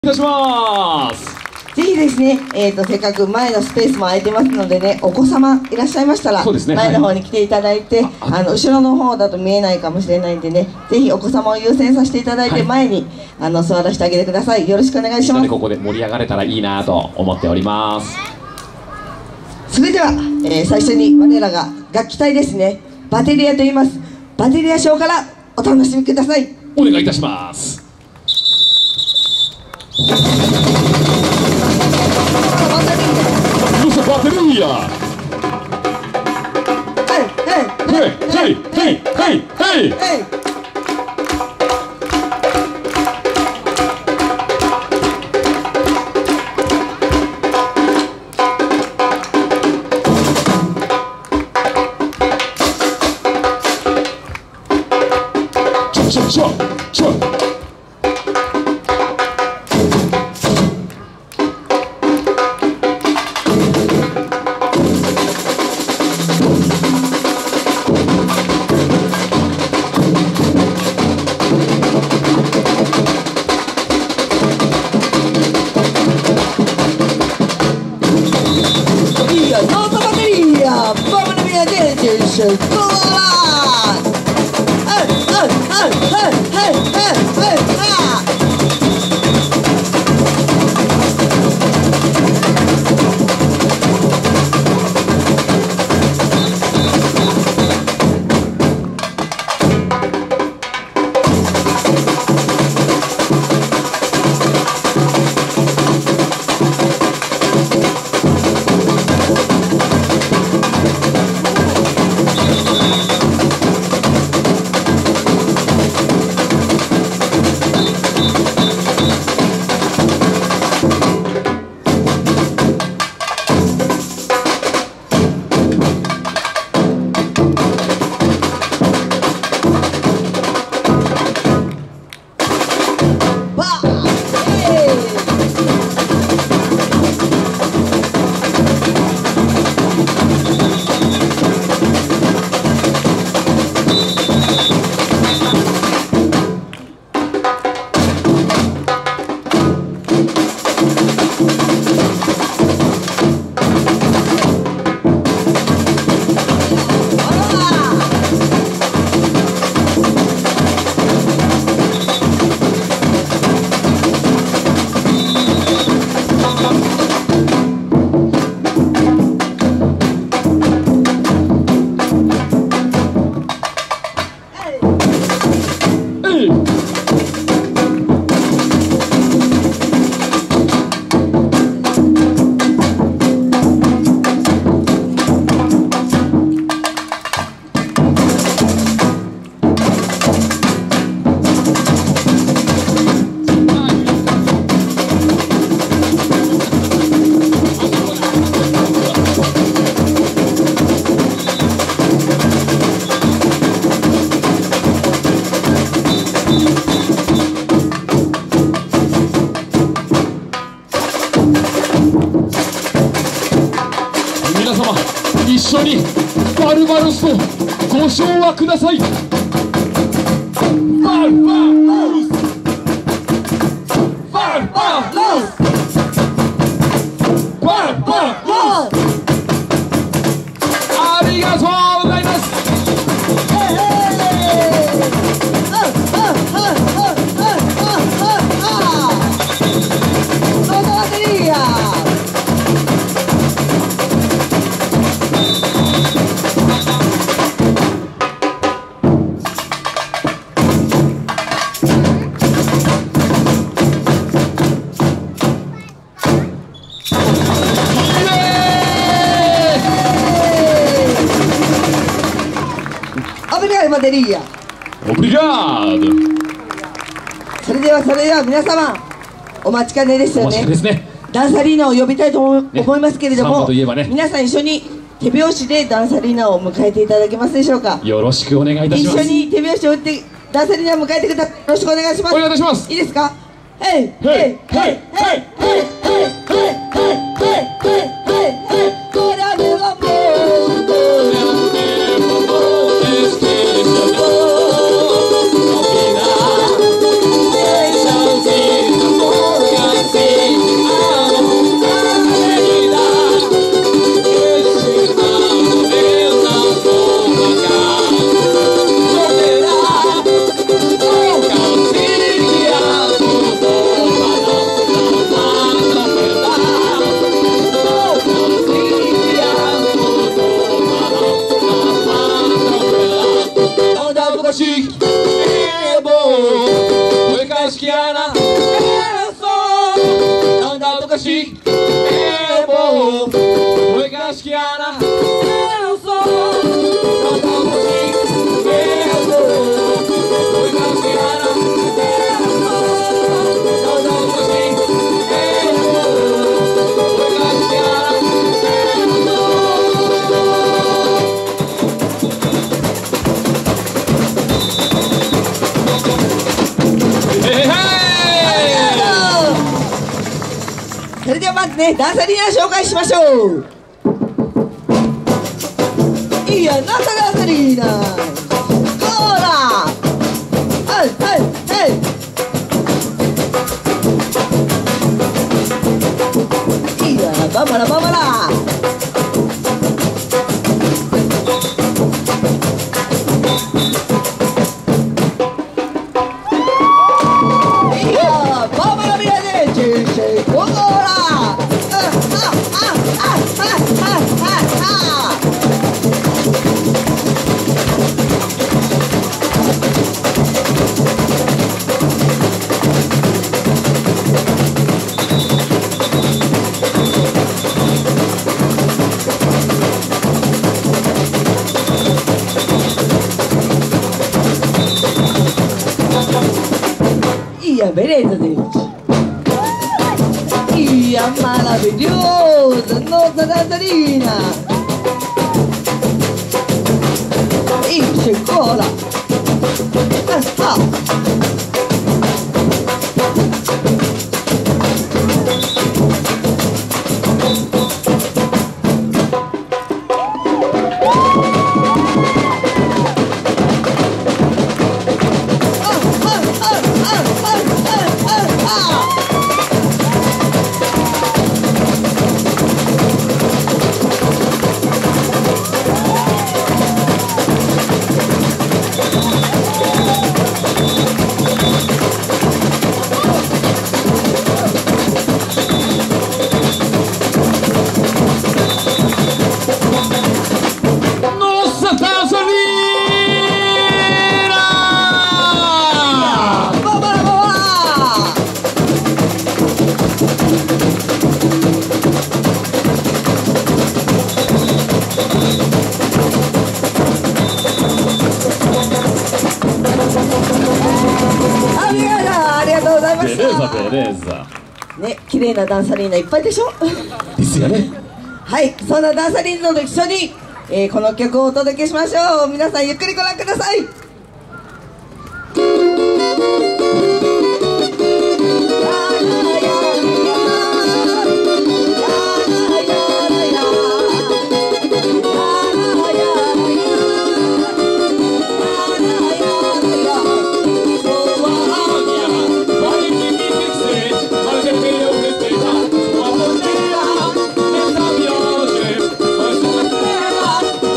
いたします。 ぜひですね、せっかく前のスペースも空いてますのでね、お子様いらっしゃいましたら、 そうですね、 前の方に来ていただいて、後ろの方だと見えないかもしれないんでね、ぜひお子様を優先させていただいて、前に座らせてあげてください。よろしくお願いします。 ここで盛り上がれたらいいなと思っております。 それでは、最初に我らが楽器隊ですね、バテリアと言います。バテリアショーからお楽しみください。 お願いいたします。バテリア。ヘイヘイヘイヘイヘイ。ちょ皆様一緒にバルバロスとご唱和ください。バルバロスバルバロスバルバロス。ありがとうございます。 バテリア。 オブリガード。 それでは皆様お待ちかねですよね。ダンサリーナを呼びたいと思いますけれども、皆さん一緒に手拍子でダンサリーナを迎えていただけますでしょうか。 よろしくお願いいたします。 一緒に手拍子を打ってダンサリーナを迎えてください。よろしくお願いします。 お願いいたします。 いいですか。ヘイヘイヘイヘイヘイヘイヘイヘイヘイヘイ。これはねはもう昔もう声が好きやなそれではまずね、ダンサリーナ紹介しましょう。いいや、なんかダンサリーナほらはいはいはいいいや、ババラババラいいや、ババラビラで人生ゴーラいや、ベレーザです。いや、maravillosa notte danzarina in scuolaベレーザね、綺麗なダンサリーナいっぱいでしょですよね。 はい、そんなダンサリーナと一緒に、この曲をお届けしましょう。皆さんゆっくりご覧ください。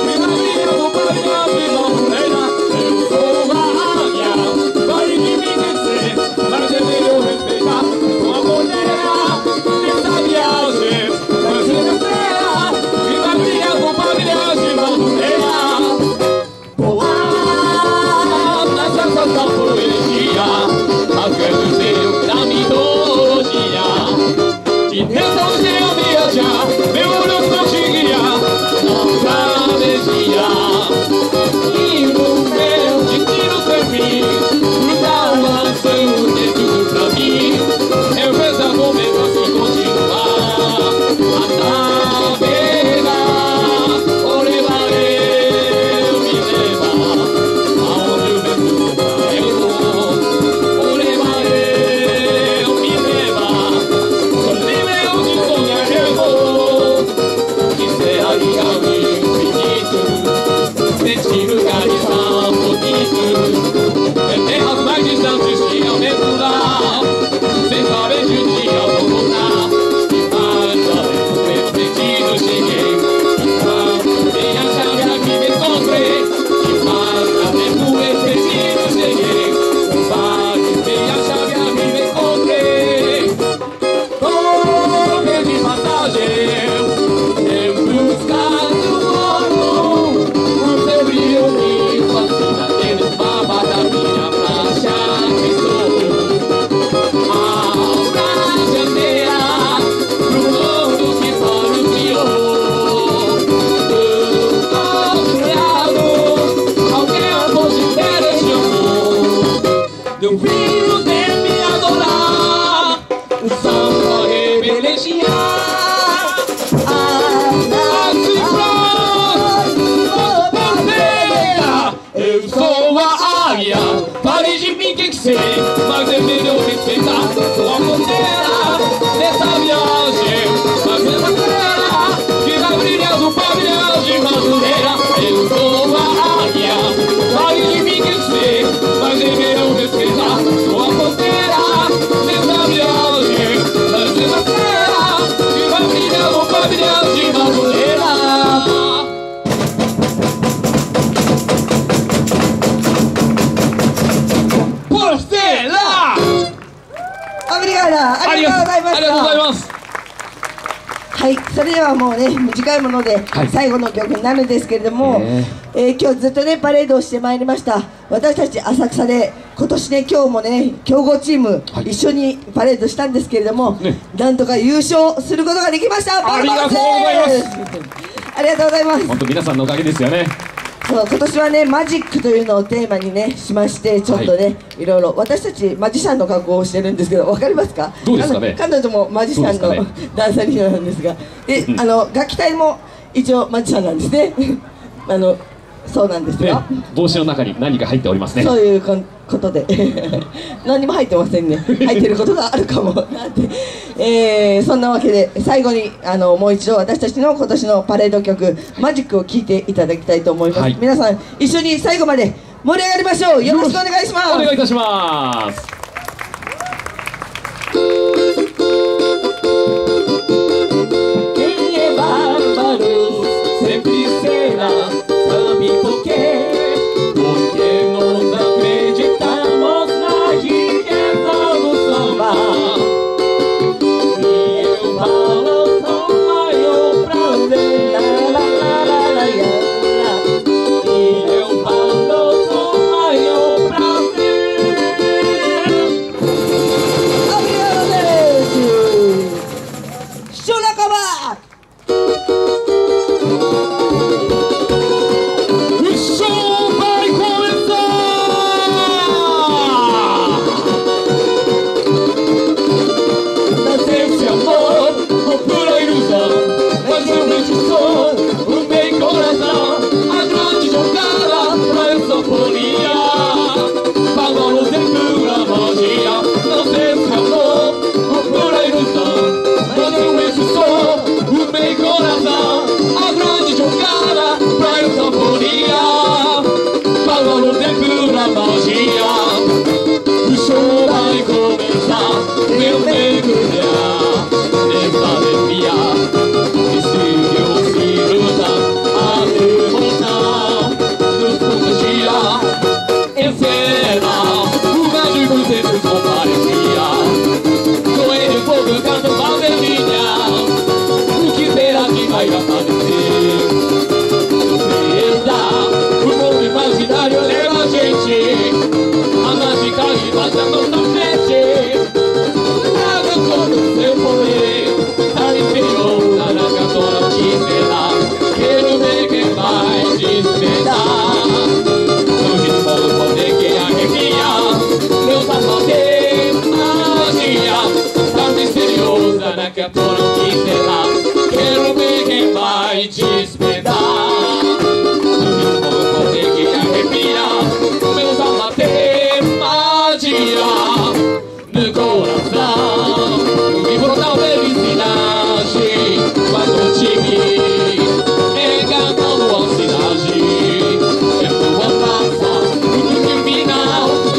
Give me ありがとうございました。 ありがとうございます。 はい、それではもうね、短いもので最後の曲になるんですけれども、今日ずっとねパレードをしてまいりました私たち浅草で、今年ね、今日もね強豪チーム一緒にパレードしたんですけれども、なんとか優勝することができました。 ありがとうございます。 ありがとうございます。 本当皆さんのおかげですよね。 そう、今年はねマジックというのをテーマにねしまして、ちょっとね、いろいろ私たちマジシャンの格好をしてるんですけど、わかりますか？ どうですかね。 彼女もマジシャンのダンサリーナなんですが、で、楽器隊も一応マジシャンなんですね。そうなんですよ。 帽子の中に何か入っておりますね。 そういうことで何にも入ってませんね。入ってることがあるかもなんて、そんなわけで最後にもう一度私たちの今年のパレード曲「マジック」を聴いていただきたいと思います。皆さん一緒に最後まで盛り上がりましょう。よろしくお願いします。 お願いいたします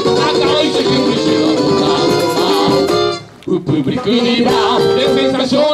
。Público liberal, defesa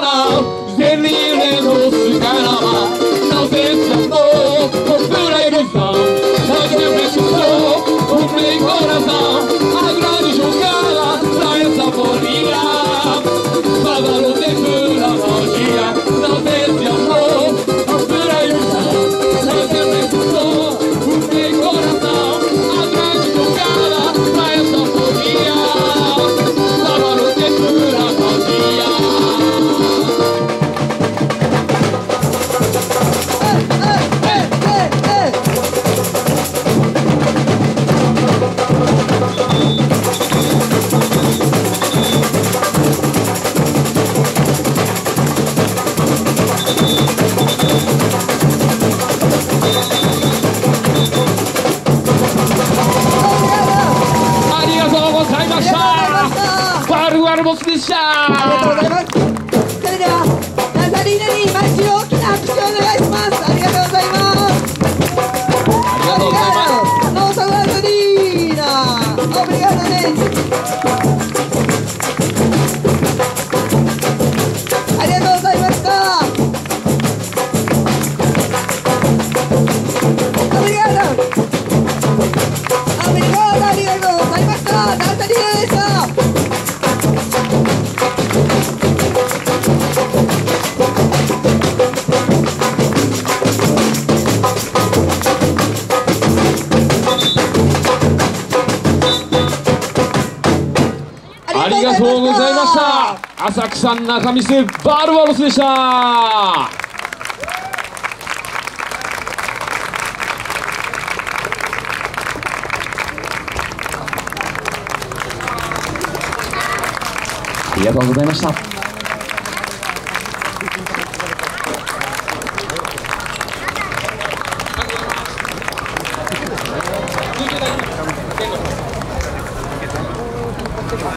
スでした。 ありがとうございます。それではダンサリーナにマッチ大きな拍手をお願いします。ありがとうございます。 ありがとうございます。 ノーサウンドリーナオブリガードです。ありがとうございました。オブリガードオブリガード、ありがとうございました。ダンサリーナでした。 ありがとうございました。浅草仲見世バルバロスでした。ありがとうございました。